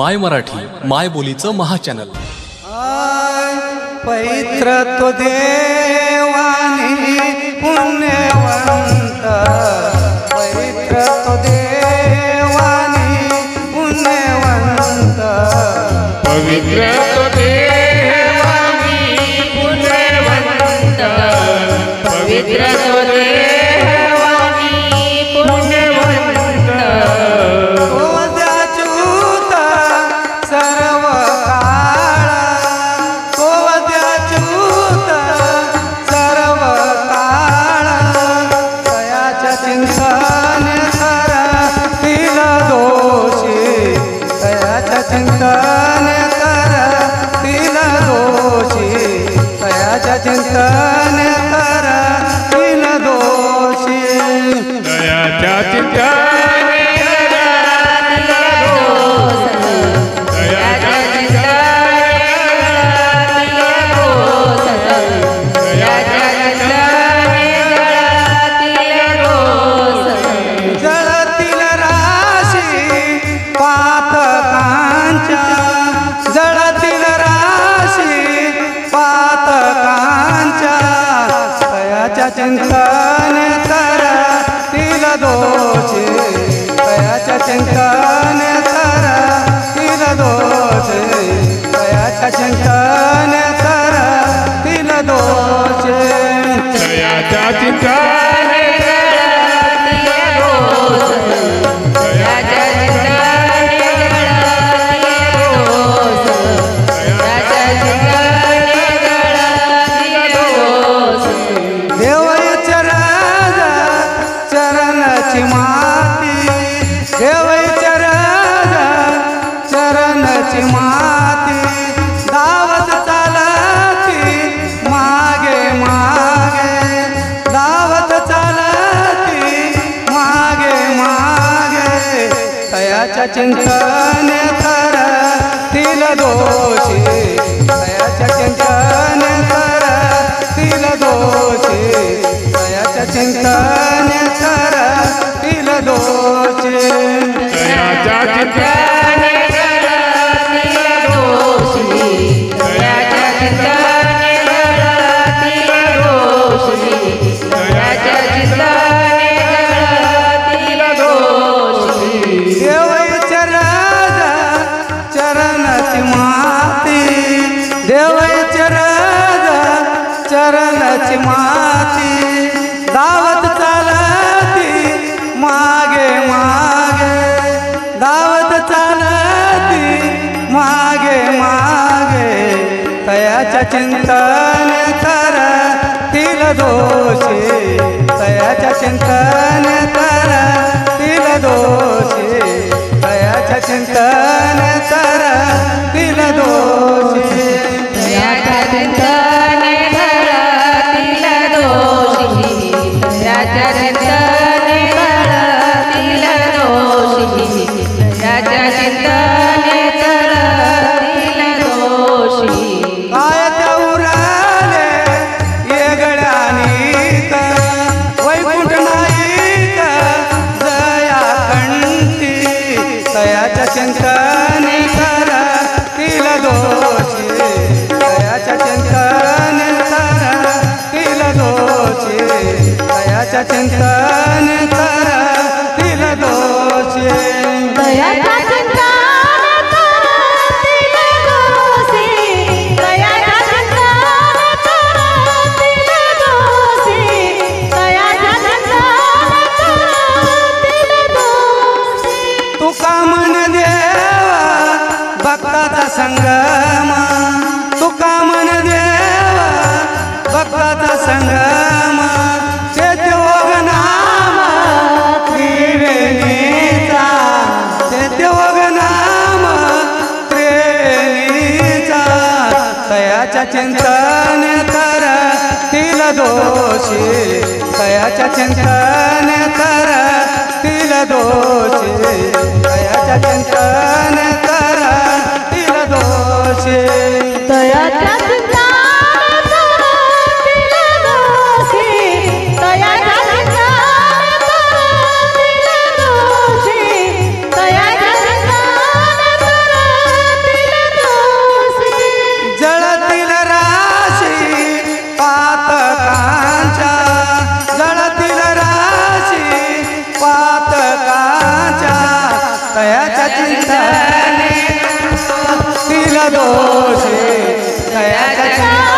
माय मराठी माय बोलीचं महाचॅनल। पवित्र तो देवानी पुण्यवंत, पवित्र तो देवानी पुण्यवंत, पवित्र तो देवानी पुण्यवंत, पवित्र तो देवानी पुण्यवंत, कोवद्याच्युत सर्व काळ, कोवद्याच्युत सर्व काळ, तयाच्या चिंतन करतील दोषी, तयाच्या चिंतन करतील दोषी, तयाच्या चिंतन करतील दोषी, दयाच्या चिंतन चिंतन करतील दोषी, तयाच्या चिंतन करतील दोषी, तयाच्या चिंतन करतील दोषी, दयाच्या चिंतन चरणाची माती धावत चालती मागे मागे, धावत चालती मागे मागे, तयाच्या चिंतन करतील दोषी, तयाच्या चिंतन करतील दोषी, तयाच्या चिंतन करतील दोषी, दयाच्या चिंतन चरणाची माती धावत चालती मागे मागे, धावत चालती मागे मागे, तयाच्या चिंतन करतील दोषी, तयाच्या चिंतन करतील दोषी, तयाच्या चिंतन करतील दोषी, तयाच्या चिंतन चिंतन करतील दोषी, तयाच्या चिंतन करतील दोषी, तयाच्या चिंतन करतील दोषी, तयाच्या भक्ताचा संगम, तुका मन देवा भक्ताचा संगम, चेत्योग नाम त्रिवेणीचा, चेत्योग नाम त्रिवेणीचा, तयाच्या चिंतन करतील दोषी, तयाच्या चिंतन करतील दोषी, तयाच्या चिंतन करतील दोषी, तयाच्या चिंतन करतील दोषी, तयाच्या चिंतन करतील दोषी, तयाच्या चिंतन चिंतन तिला दोषी दयाच्या चिंतन